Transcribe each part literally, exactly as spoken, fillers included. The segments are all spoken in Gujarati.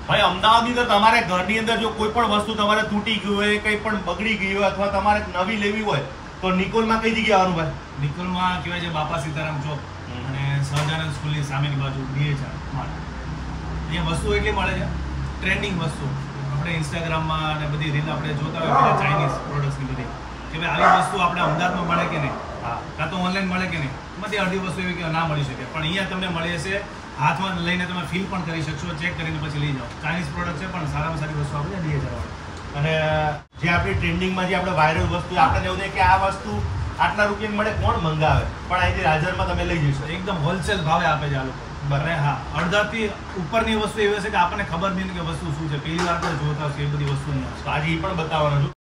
ભાઈ અમદાવાદની અંદર તમારે ઘરની અંદર જો કોઈ પણ વસ્તુ તમારે તૂટી ગયું હોય, કંઈ પણ બગડી ગઈ હોય અથવા તમારે નવી લેવી હોય તો નિકોલમાં કઈ જગ્યાએ આવવાનું ભાઈ? નિકોલમાં કહેવાય છે બાપા સીતારામ ચોક અને સહજાનંદ સ્કૂલની સામેની બાજુ ડીએચઆર માર્ટ. અહીંયા વસ્તુ એટલી મળે છે, ટ્રેન્ડિંગ વસ્તુ. આપણે ઇન્સ્ટાગ્રામમાં અને બધી રીલ આપણે જોતા હોય બધા ચાઇનીઝ પ્રોડક્ટ્સની બધી કે ભાઈ આવી વસ્તુ આપણે અમદાવાદમાં મળે કે નહીં, હા, કાં તો ઓનલાઈન મળે કે નહીં. એમાંથી અડધી વસ્તુ એવી કે ના મળી શકે, પણ અહીંયા તમને મળી હશે. હાથમાં લઈને તમે ફીલ પણ કરી શકશો, ચેક કરીને પછી લઈ જાઓ. ચાઇનીઝ પ્રોડક્ટ છે પણ સારામાં સારી વસ્તુ આપણે ડીએચઆર વાળી. અને જે આપણી ટ્રેન્ડિંગમાં જે આપણે વાયરલ વસ્તુ આપણે એવું કે આ વસ્તુ આટલા રૂપિયા મળે, કોણ મંગાવે, પણ અહીંથી હાજરમાં તમે લઈ જશો. એકદમ હોલસેલ ભાવે આપે છે આ લોકો. બરાબર. હા, અડધાથી ઉપરની વસ્તુ એવી હશે કે આપણને ખબર નહીં કે વસ્તુ શું છે, પહેલી વાર પણ જોતા હશે એ બધી વસ્તુ નહીં. તો આજે એ પણ બતાવવાનો છું.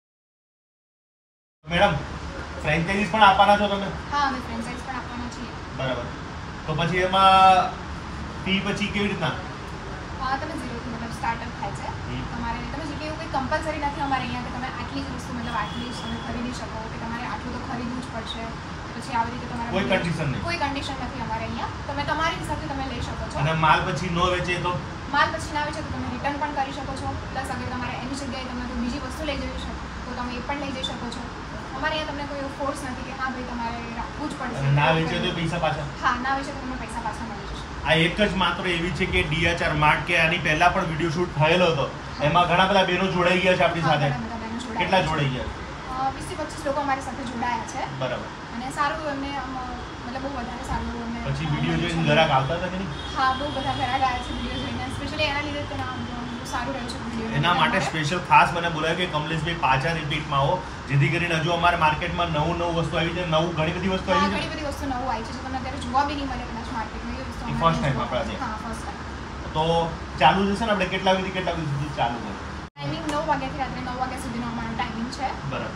મેડમ ફ્રેન્ચાઇઝીસ પણ આપવાના છો તમે? હા, અમે ફ્રેન્ચાઇઝ પણ આપવાના છીએ. બરાબર. તો પછી એમાં ફી પછી કેવી રીતના? હા, તમે ઝીરોથી મતલબ સ્ટાર્ટઅપ થાય છે. તમારે તમે જે એવું કંઈ કમ્પલસરી નથી અમારે અહીંયા કે તમે આટલી જ વસ્તુ મતલબ આટલી જ તમે ખરીદી શકો કે તમારે આટલું તો ખરીદવું જ પડશે. પછી આવી રીતે તમારે કોઈ કન્ડિશન નહીં, કોઈ કન્ડિશન નથી અમારે અહીંયા. તમે તમારી હિસાબે તમે લઈ શકો છો. અને માલ પછી નો વેચે તો? માલ પછી ના વેચે તો તમે રિટર્ન પણ કરી શકો છો. પ્લસ અગર તમારે એની જગ્યાએ તમે કોઈ બીજી વસ્તુ લઈ જઈ શકો તો તમે એ પણ લઈ જઈ શકો છો. અમારે અહીંયા તમને કોઈ ફોર્સ નથી કે હા ભાઈ તમારે રાખવું જ પડશે. ના વેચે તો પૈસા પાછા? હા, ના વેચે તો તમને પૈસા પાછા મળી જશે. આ એક જ માત્ર એવી છે કે ડીએચઆર માર્ટ કે આની પહેલા પણ વિડીયો શૂટ થયેલો હતો, એમાં ઘણા બધા બહેનો જોડાઈ ગયા છે આપણી સાથે. કેટલા જોડાઈ ગયા? વીસ થી પચીસ લોકો અમારી સાથે જોડાયા છે. બરાબર. અને સારું એમને મતલબ બહુ વધારે સારું એમને. પછી વિડીયો જોઈને ગ્રાહક આવતા હતા કે નહીં? હા, બહુ બધા ગ્રાહક આવ્યા છે વિડીયો જોઈને. સ્પેશિયલી એના લીધે તો સારું રહ્યું છે વિડીયો. એના માટે સ્પેશિયલ ખાસ મને બોલાવ્યું કે કમલેશભાઈ પાછા રિપીટમાં આવો, જેથી કરીને હજુ અમારે માર્કેટમાં નવું નવું વસ્તુ આવી છે, નવું ઘણી બધી વસ્તુ આવી છે. ઘણી બધી વસ્તુ નવું આવી છે જે તમને અત્યારે જોવા બી નહીં મળે કદાચ માર્કેટમાં. એ વસ્તુ ફર્સ્ટ ટાઈમ આપણા. હા, ફર્સ્ટ ટાઈમ. તો ચાલુ જશે ને આપણે કેટલા વાગ્યાથી કેટલા વાગ્યા સુધી ચાલુ છે? ટાઈમિંગ નવ વાગ્યાથી રાત્રે નવ વાગ્યા સુધીનો અમારો ટાઈમિંગ છે. બરાબર.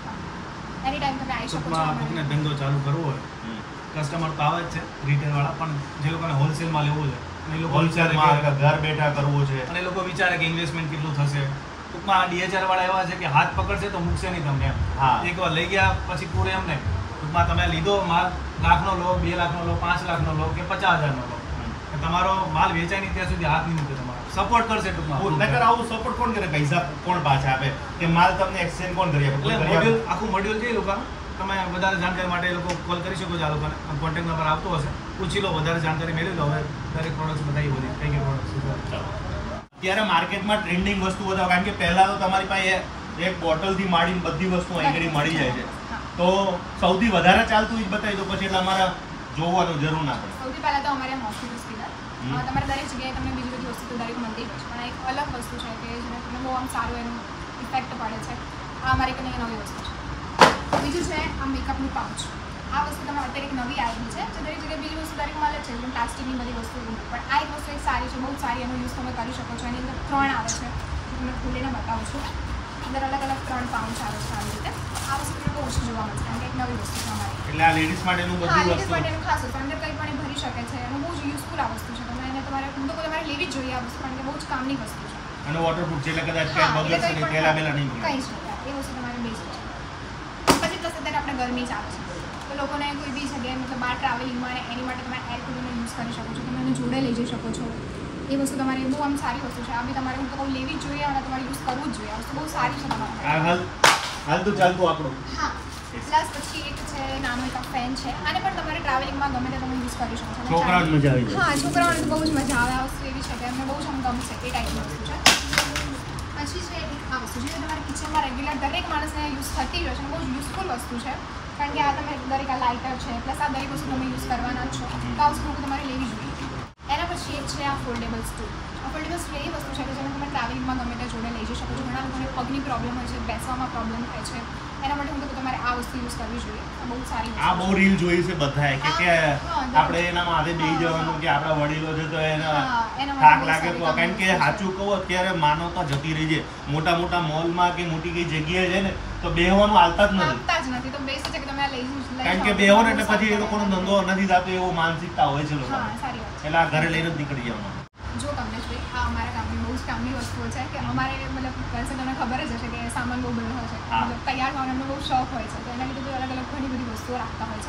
એની ટાઈમ તમે આવી શકો છો. કોઈને ધંધો ચાલુ કરવો હોય, કસ્ટમર તો આવે જ છે રિટેલ વાળા, પણ જે લોકોને હોલસેલમાં લેવું છે અને એ લોકો હોલસેલમાં ઘર બેઠા કરવું છે અને એ લોકો વિચારે કે ઇન્વેસ્ટમેન્ટ કેટલું થશે. ટૂંકમાં આ ડીએચઆર વાળા એવા છે કે હાથ પકડશે તો મૂકશે નહીં તમને એમ. હા, એકવાર લઈ ગયા પછી પૂરે એમ નહીં. ટૂંકમાં તમે લીધો માલ લાખનો લો, બે લાખનો લો, પાંચ લાખનો લો કે પચાસ હજારનો લો, તમારો માલ વેચાય નહીં ત્યાં સુધી હાથ નહીં મૂકે. તમારો સપોર્ટ કરશે ટૂંકમાં. નકર આવું સપોર્ટ કોણ કરે? પૈસા કોણ પાછા આપે કે માલ તમને એક્સચેન્જ કોણ કરી આપે? એટલે મોડ્યુલ આખું મોડ્યુલ છે એ લોકોનું. તમે વધારે જાણકારી માટે એ લોકો કોલ કરી શકો છો. આ લોકોને કોન્ટેક્ટ નંબર આવતો હશે, પૂછી લો, વધારે જાણકારી મેળવી લો. હવે દરેક પ્રોડક્ટ્સ બતાવી બધી કઈ કઈ પ્રોડક્ટ્સ. અત્યારે માર્કેટમાં ટ્રેન્ડિંગ વસ્તુ બતાવો, કારણ કે પહેલા તો તમારી પાસે એક બોટલથી માંડીને બધી વસ્તુ અહીં ઘડી મળી જાય છે. તો સૌથી વધારે ચાલતું જ બતાવી દો પછી એટલે અમારે જોવાનું જરૂર ના પડે. સૌથી પહેલા તો અમારે મોસ્કિટો સ્પિનર. તમારે દરેક જગ્યાએ તમને બીજી બધી વસ્તુ તો દરેક મળતી હોય છે, પણ એક અલગ વસ્તુ છે કે જેને તમને બહુ આમ સારું એનું ઇફેક્ટ પડે છે. આ અમારી કંઈ નવી વસ્તુ છે. બીજું છે આ મેકઅપનું પાઉચ. આ વસ્તુ તમારે અત્યારે એક નવી આવી છે જે દરેક જગ્યાએ બીજી વસ્તુ દરેક મળે છે, જેમ પ્લાસ્ટિકની બધી વસ્તુ. પણ આ એક વસ્તુ એક સારી છે, બહુ સારી. એનો યુઝ તમે કરી શકો છો. એની અંદર ત્રણ આવે છે, તમને ખોલીને બતાવું છું. અંદર અલગ અલગ ત્રણ પાઉચ આવે છે આવી રીતે. આ વસ્તુ તમને બહુ ઓછી જોવા મળશે કારણ કે એક નવી વસ્તુ છે અમારી. એટલે આ લેડીઝ માટેનું હા, બધું લેડીઝ વસ્તુ માટેનું ખાસ વસ્તુ. અંદર કંઈ પણ ભરી શકે છે. એનું બહુ જ યુઝફુલ આ વસ્તુ છે. તમે એને તમારે હું તો તમારે લેવી જ જોઈએ આ વસ્તુ, કારણ કે બહુ જ કામની વસ્તુ છે. અને વોટરપ્રૂફ છે એટલે કદાચ કંઈ બગડશે નહીં, તેલા બેલા નહીં મળે. કંઈ જ નહીં. એ વસ્તુ તમારે બેસ્ટ છે. પછી પ્લસ અત્યારે આપણે ગરમી ચાલે છે તો લોકોને કોઈ બી જગ્યાએ મતલબ બહાર ટ્રાવેલિંગમાં અને એની માટે તમે એર કુલરનો યુઝ કરી શકો છો. તમે એને જોડે લઈ જઈ શકો છો. એ વસ્તુ તમારી બહુ આમ સારી વસ્તુ છે. આ બી તમારે હું તો કહું લેવી જ જોઈએ અને તમારે યુઝ કરવું જ જોઈએ. આ વસ્તુ બહુ સારી છે તમારા માટે. હાલ હાલ તો ચાલતું આપણું. હા, પ્લસ પછી એક છે નાનો એક ફેન છે. આને પણ તમારે ટ્રાવેલિંગમાં ગમે તે તમે યુઝ કરી શકો છો. છોકરાઓને મજા આવી જાય. હા, છોકરાઓને તો બહુ જ મજા આવે. આ વસ્તુ એવી છે કે એમને બહુ જ આમ ગમશે એ ટાઈપની વસ્તુ છે. પછી છે એક આ વસ્તુ જે તમારે કિચનમાં રેગ્યુલર દરેક માણસને યુઝ થતી જ હોય છે. બહુ જ યુઝફુલ વસ્તુ છે કારણ કે આ તમે દરેક આ લાઇટર છે પ્લસ આ દરેક વસ્તુ તમે યુઝ કરવાના જ છો. તો આ વસ્તુ તમારે લેવી જોઈએ. એના પછી એક છે આ ફોલ્ડેબલ સ્ટૂલ. આ ફોલ્ડેબલ સ્ટૂલ એવી વસ્તુ છે કે જેને તમે ટ્રાવેલિંગમાં ગમે તે જોડે લઈ જઈ શકો છો. ઘણા લોકોને પગની પ્રોબ્લેમ હોય છે, બેસવામાં પ્રોબ્લેમ થાય છે. એના માટે હું તો તમારે આ વસ્તુ યુઝ કરવી જોઈએ. આ બહુ સારી વસ્તુ. આ બહુ રીલ જોઈ છે બધાએ કે કે આપણે એના માથે બેસી જવાનું કે આપણા વડીલો છે તો એના થાક લાગે તો, કારણ કે સાચું કહું અત્યારે માનવતા જતી રહી છે. મોટા મોટા મોલમાં કે મોટી કઈ જગ્યાએ છે ને તો બેહવાનું હાલતા જ નથી. હાલતા જ નથી. તો બેસ્ટ છે કે તમે આ લઈ જઈ. કારણ કે બેહો ને એટલે પછી એ લોકોનો ધંધો નથી થતો એવો માનસિકતા હોય છે લોકો. હા, સારી વાત છે. એટલે આ ઘરે લઈને જ નીકળી જવાનું. જો કમલેશભાઈ, આ અમારા ગામની બહુ જ કામની વસ્તુઓ છે કે અમારે મતલબ વૈસે તમને ખબર જ હશે કે સામાન બહુ બધો હોય છે. મતલબ તૈયાર થવાનો એમનો બહુ શોખ હોય છે. તો એના લીધે અલગ અલગ ઘણી બધી વસ્તુઓ રાખતા હોય છે.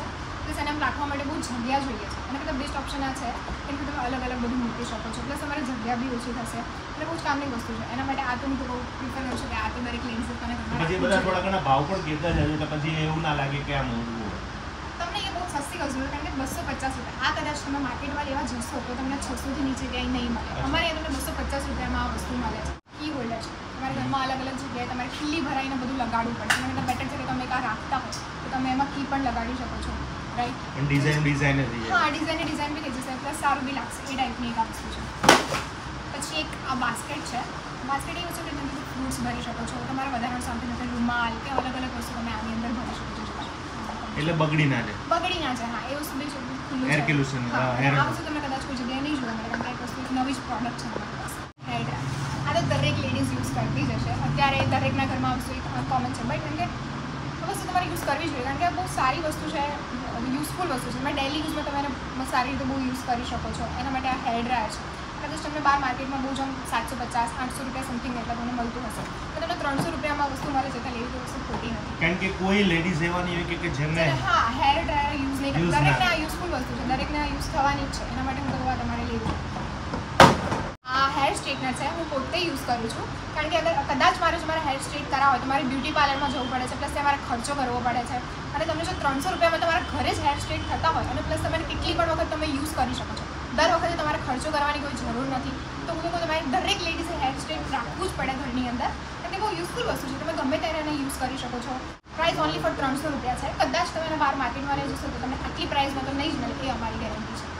પ્લસ એને આમ રાખવા માટે બહુ જગ્યા જોઈએ છે. અને કદાચ બેસ્ટ ઓપ્શન આ છે કેમ કે તમે અલગ અલગ બધું મૂકી શકો છો, પ્લસ તમારી જગ્યા બી ઓછી થશે અને બહુ જ કામની વસ્તુ છે. એના માટે આ તો હું તો બહુ પ્રિફર કરું છું કે આ તો દરેક લેડીઝ લોકોને પછી બધા થોડા ઘણા ભાવ પણ કહેતા જ હશે, તો પછી એવું ના લાગે કે આ મોંઘું હોય. તમને એ બહુ સસ્તી વસ્તુ છે, કારણ કે બસો પચાસ રૂપિયા. આ કદાચ તમે માર્કેટમાં લેવા જશો તો તમને છસોથી નીચે ક્યાંય નહીં મળે. અમારે અહીંયા તમને બસો પચાસ રૂપિયામાં આ વસ્તુ મળે છે. કી હોલ્ડર છે, તમારા ઘરમાં અલગ અલગ જગ્યાએ તમારે ખીલી ભરાઈને બધું લગાડવું પડે. એના કરતાં બેટર છે કે તમે એક આ રાખતા હોય તો તમે એમાં કી પણ લગાડી શકો છો, રાઈટ? પણ ડિઝાઇન ડિઝાઇન જ છે. હા, ડિઝાઇન ડિઝાઇન બી થઈ જશે, પ્લસ સારું બી લાગશે. એ ટાઈપની એક આ વસ્તુ છે. પછી એક આ બાસ્કેટ છે. બાસ્કેટ એ વસ્તુ કે તમે ફ્રૂટ્સ ભરી શકો છો, તમારા વધારાનું સામાન નથી, રૂમાલ કે અલગ અલગ વસ્તુ તમે આની અંદર ભરી શકો છો. એટલે બગડી ના જાય. બગડી ના જાય, હા. એ વસ્તુ બી ખુલ્લું એર ક્યુલેશન. હા, હેર આ વસ્તુ તમને કદાચ કોઈ જગ્યાએ નહીં જોવા મળે, કારણ કે એક વસ્તુ નવી જ પ્રોડક્ટ છે મારી પાસે. Hair dryer. આ તો દરેક લેડીઝ યુઝ કરતી જ હશે. અત્યારે દરેકના ઘરમાં આ વસ્તુ એક કોમન છે, બટ કારણ કે આ વસ્તુ તમારે યુઝ કરવી જોઈએ, કારણ કે બહુ સારી વસ્તુ છે, યુઝફુલ વસ્તુ છે. તમે ડેલી યુઝમાં તમે એને સારી રીતે બહુ યુઝ કરી શકો છો. એના માટે આ હેર ડ્રાયર છે. કદાચ તમને બહાર માર્કેટમાં બહુ જમ સાતસો પચાસ આઠસો રૂપિયા સમથિંગ એટલા તમને મળતું હશે, તો તમને ત્રણસો રૂપિયામાં વસ્તુ મળે છે, તો લેવી તો વસ્તુ ખોટી નથી. કારણ કે કોઈ લેડીઝ એવાની હોય કે કે જેમને હા, હેર ડ્રાયર યુઝ નહીં કરતા. દરેકને આ યુઝફુલ વસ્તુ છે, દરેકને આ યુઝ થવાની જ છે. એના માટે હું તો આ તમારે લેવું. આ હેર સ્ટ્રેટનર છે, હું પોતે યુઝ કરું છું, કારણ કે અગર કદાચ મારે જો મારે હેર સ્ટ્રેટ કરાવવા હોય તો મારે બ્યુટી પાર્લરમાં જવું પડે છે, પ્લસ ત્યાં મારે ખર્ચો કરવો પડે છે. અને તમને જો ત્રણસો રૂપિયામાં તમારા ઘરે જ હેર સ્ટ્રેટ થતા હોય અને પ્લસ તમે કેટલી પણ વખત તમે યુઝ કરી શકો છો, દર વખતે તમારે ખર્ચો કરવાની કોઈ જરૂર નથી. તો હું તો તમારે દરેક લેડીઝે હેર સ્ટ્રેટ રાખવું જ પડે ઘરની અંદર, અને તે બહુ યુઝફુલ વસ્તુ છે. તમે ગમે ત્યારે એને યુઝ કરી શકો છો. પ્રાઇસ ઓનલી ફોર ત્રણસો રૂપિયા છે. કદાચ તમે એને બહાર માર્કેટમાં લઈ જશો તો તમને આટલી પ્રાઇસમાં તો નહીં જ મળે, એ અમારી ગેરંટી છે.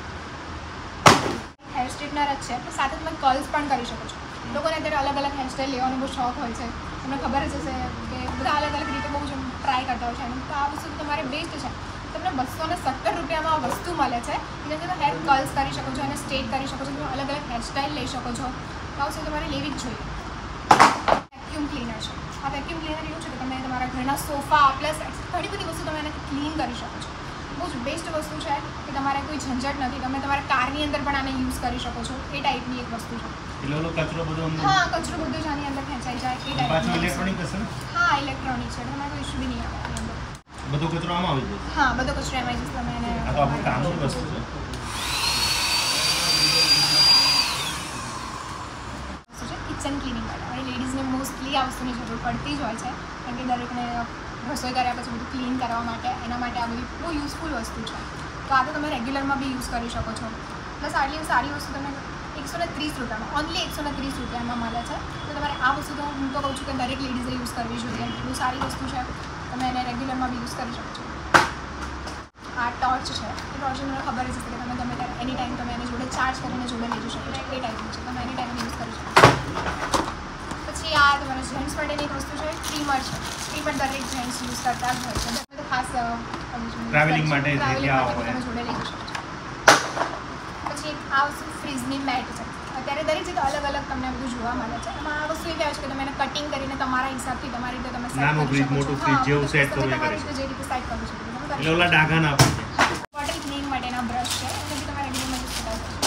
હેર સ્ટ્રેટનર જ છે, સાથે તમે કર્લ્સ પણ કરી શકો છો. લોકોને અત્યારે અલગ અલગ હેરસ્ટાઈલ લેવાનો બહુ શોખ હોય છે. તમને ખબર જ હશે કે બધા અલગ અલગ રીતે બહુ જ ટ્રાય કરતા હોય છે, અને તો આ વસ્તુ તમારે બેસ્ટ છે. તમને બસો ને સત્તર રૂપિયામાં આ વસ્તુ મળે છે, જેને તમે હેર કર્લ્સ કરી શકો છો અને સ્ટ્રેટ કરી શકો છો. તમે અલગ અલગ હેરસ્ટાઈલ લઈ શકો છો. આ વસ્તુ તમારે લેવી જ જોઈએ. વેક્યુમ ક્લીનર છે. આ વેક્યુમ ક્લીનર એવું છે કે તમે તમારા ઘરના સોફા પ્લસ ઘણી બધી વસ્તુ તમે એને ક્લીન કરી શકો છો. બહુ જ બેસ્ટ વસ્તુ છે કે તમારે કોઈ ઝંઝટ નથી. તમે તમારા કારની અંદર પણ આને યુઝ કરી શકો છો. એ ટાઈપની એક વસ્તુ છે. એટલે ઓલો કચરો બધો અંદર હા, કચરો બધો જ આની અંદર ખેંચાઈ જાય. એ ટાઈપની પાછું ઇલેક્ટ્રોનિક હશે ને? હા, ઇલેક્ટ્રોનિક છે. તમારે કોઈ ઇશ્યુ બી નહીં આવે આની અંદર. બધો કચરો આમાં આવી જશે? હા, બધો કચરો એમાં જશે. તમે એને આ તો આપણું કામની વસ્તુ છે. કિચન ક્લીનિંગ માટે અમારી લેડીઝને મોસ્ટલી આ વસ્તુની જરૂર પડતી જ હોય છે, કારણ કે દરેકને રસોઈ કર્યા પછી બધું ક્લીન કરવા માટે એના માટે આ બધી બહુ યુઝફુલ વસ્તુ છે. તો આ તો તમે રેગ્યુલરમાં બી યુઝ કરી શકો છો. પ્લસ આટલી સારી વસ્તુ તમે એકસો ને ત્રીસ રૂપિયામાં ઓનલી એકસો ને ત્રીસ રૂપિયામાં મળે છે. તો તમારે આ વસ્તુ તો હું તો કહું છું કે દરેક લેડીઝે યુઝ કરવી જોઈએ. બહુ સારી વસ્તુ છે, તમે એને રેગ્યુલરમાં બી યુઝ કરી શકો છો. આ ટોર્ચ છે. એ ટોર્ચ મને ખબર જ છે કે તમે ગમે ત્યારે એની ટાઈમ તમે એની જોડે ચાર્જ કરીને જોડે લઈ જઈ શકો છો. એ ટાઈપનું છે, તમે એની ટાઈમ યુઝ કરી શકો છો. પછી આ તમારા જેન્ટ્સ માટેની એક વસ્તુ છે, ટ્રીમર છે. એ પણ દરેક જેન્ટ્સ યુઝ કરતા જ હોય છે. તમે તો ખાસ ટ્રાવેલિંગ માટે જગ્યા હોય તમે જોડે લઈ જઈ શકો છો. પછી એક આ વસ્તુ ફ્રીઝની મેટ છે. અત્યારે દરેક જગ્યાએ અલગ અલગ તમને બધું જોવા મળે છે. એમાં આ વસ્તુ એવી આવે છે કે તમે એને કટિંગ કરીને તમારા હિસાબથી તમારી રીતે તમે સેટ નાનું કરી ફ્રીજ શકો મોટું છો. ફ્રીજ હા, જેવું સેટ તમે કરવું એ તમારી કરી રીતે જે રીતે સેટ કરી શકો છો તમે કરી એટલે ઓલા ડાઘા ના આપે છે. બોટલ ક્લીનિંગ માટેના બ્રશ છે, એટલે બી તમારે રેગ્યુલરમાં યુઝ કરતા હોય.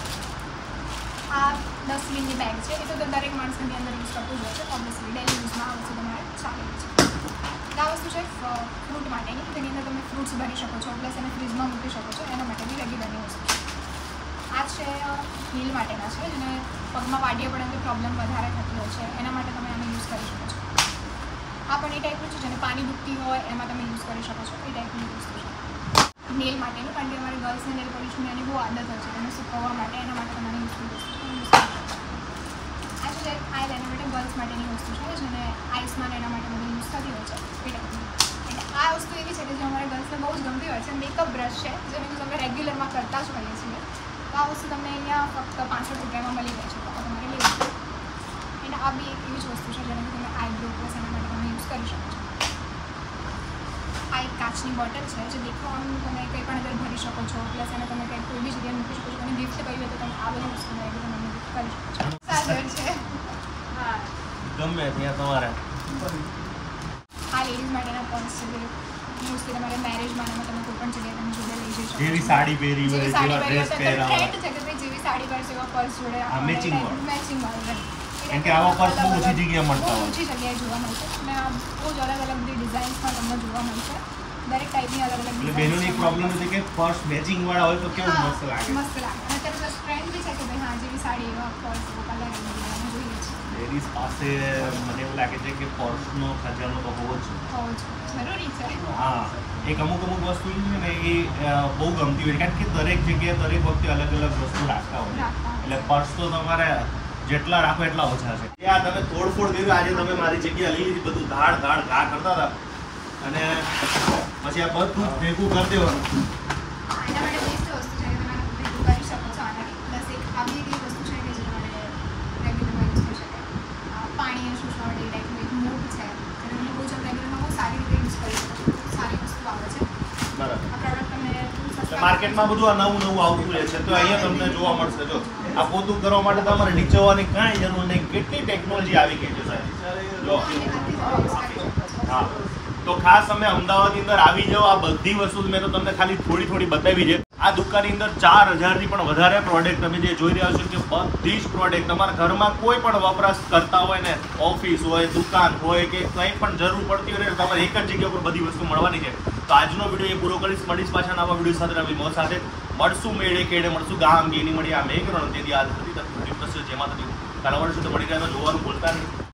આ ડસ્ટબિનની બેગ છે. એ તો દરેક માણસ ઘરની અંદર યુઝ કરતું જ હોય છે. ઓબ્વિયસલી ડેલી યુઝમાં આ વસ્તુ તમારે ચાલે છે. આ વસ્તુ છે ફ્રૂટ માટેની. તેની અંદર તમે ફ્રૂટ્સ ભરી શકો છો, પ્લસ એને ફ્રીજમાં મૂકી શકો છો. એના માટે બી રેગ્યુલરની વસ્તુ છે. આ છે હીલ માટેના છે, જેને પગમાં વાડીએ પડે તો પ્રોબ્લેમ વધારે થતી હોય છે. એના માટે તમે આને યુઝ કરી શકો છો. આ પણ એ ટાઈપનું છે જેને પાણી દુખતી હોય એમાં તમે યુઝ કરી શકો છો. એ ટાઈપની વસ્તુ છે. નેલ માટેનું, કારણ કે અમારે ગર્લ્સને નેલ પોલિશની એની બહુ આદત હોય છે, એને સુકવવા માટે. એના માટે તમારે યુઝફુલ વસ્તુ છે. આ છે આઈ લાઇનર માટે ગર્લ્સ માટેની વસ્તુ છે, જેને આઈસમાં એના માટે બધી યુઝ થતી હોય છે. એ ટાઈપની. એટલે આ વસ્તુ એવી છે કે જે અમારા ગર્લ્સને બહુ જ ગમતી હોય છે. મેકઅપ બ્રશ છે, જેને યુઝ અમે રેગ્યુલરમાં કરતા જ હોઈએ છીએ. તો આ વસ્તુ તમને અહીંયા ફક્ત પાંસઠ રૂપિયામાં મળી જાય છે. તો તમારે લેવું છે. અને આ બી એક એવી જ વસ્તુ છે જેને તમે આઈબ્રો પ્લસ એના માટે તમે યુઝ કરી શકો છો. આ એક કાચની બોટલ છે, જે દેખવાનું તમે કંઈ પણ અંદર ભરી શકો છો, પ્લસ એને તમે કંઈ કોઈ બી જગ્યાએ મૂકી શકો છો. અને ગિફ્ટ કરી હોય તો તમે આ બધી વસ્તુ તમે ગિફ્ટ કરી શકો છો. ચાર્જર છે. હા, ગમે ત્યાં તમારે આ લેડીઝ માટેના પર્સ છે, જે મોસ્ટલી તમારે મેરેજમાં એમાં તમે કોઈ પણ જગ્યાએ તમે જોડે લઈ જઈ શકો છો. જેવી સાડી પહેરી હોય, જેવી સાડી જેવા પહેરી ડ્રેસ હોય તો પહેર્યા trend છે કે ભાઈ જેવી સાડી પહેરશો એવા પર્સ જોડે હા, matching વાળું. મેચિંગ વાળું. કારણ કે આવા પર્સ બહુ ઓછી જગ્યાએ મળતા બહુ હોય. ઓછી જગ્યાએ જોવા મળશે. અને આ બહુ જ અલગ અલગ બધી ડિઝાઇન્સમાં તમને જોવા મળશે. દરેક ટાઈપની અલગ અલગ એટલે designs બેનોની એક છે. પ્રોબ્લેમ છે કે પર્સ મેચિંગ વાળા હોય તો કેવું હા, મસ્ત લાગે. મસ્ત લાગે. અને અત્યારે પ્લસ ટ્રેન્ડ બી છે કે ભાઈ હા જેવી સાડી એવા પર્સ કલર જોઈએ છે. લેડીઝ પાસે મને એવું લાગે છે કે પર્સનો ખજાનો તો હોવો જ જોઈએ. હોવું જ જરૂરી છે. હા, એક અમુક અમુક વસ્તુ છે ને એ અ, બહુ ગમતી હોય કારણ કે દરેક જગ્યાએ દરેક વખતે અલગ અલગ વસ્તુ રાખતા હોય રાખતા હોય. એટલે પર્સ તો તમારે જેટલા રાખો એટલા ઓછા છે. એ આ તમે તોડફોડ કર્યું આજે તમે મારી જગ્યા લઈ લીધી બધું ધાડ ધાડ ઘા કરતા હતા અને પછી આ બધું જ ભેગું કરી દેવાનું. હા, એના માટે બેસ્ટ વસ્તુ છે કે તમે ભેગું કરી શકો છો આનાથી. પ્લસ એક આવી એક એવી વસ્તુ છે કે જે તમારે રેગ્યુલરમાં યુઝ કરી શકાય. અ, પાણી શોષણ એ ટાઈપનું એક મૂક છે જેને તમે બહુ જ રેગ્યુલરમાં બહુ સારી રીતે યુઝ કરી શકો છો. સારી વસ્તુ આવે છે. બરાબર. આ પ્રોડક્ટ તમને એટલે માર્કેટમાં બધું આ નવું નવું આવતું રહે છે તો અહીંયા તમને જોવા મળશે. જો આ પોતું કરવા માટે તમારે નીચે હોવાની કાંઈ જરૂર નહીં. કેટલી ટેકનોલોજી આવી ગઈ છે સાહેબ. જો હા, તો ખાસ તમે અમદાવાદની અંદર આવી જાઓ. આ બધી વસ્તુ મેં તો તમને ખાલી થોડી થોડી બતાવી છે. આ દુકાનની અંદર ચાર હજારથી પણ વધારે પ્રોડક્ટ તમે જે જોઈ રહ્યા છો કે બધી જ પ્રોડક્ટ તમારા ઘરમાં કોઈ પણ વપરાશ કરતા હોય ને, ઓફિસ હોય, દુકાન હોય કે કંઈ પણ જરૂર પડતી હોય ને તમારે એક જ જગ્યા પર બધી વસ્તુ મળવાની છે. તો આજનો વિડીયો એ પૂરો કરીશ. મળીશ પાછા નવા વિડીયો સાથે નવી મોજ સાથે. મળશું મેળે કેડે મળશું ગામ ગેની મળી આ મેઘરણ તેથી આજ બધી તક જેમાં થતી કાલે વર્ષ તો મળી જાય તો જોવાનું ભૂલતા નહીં.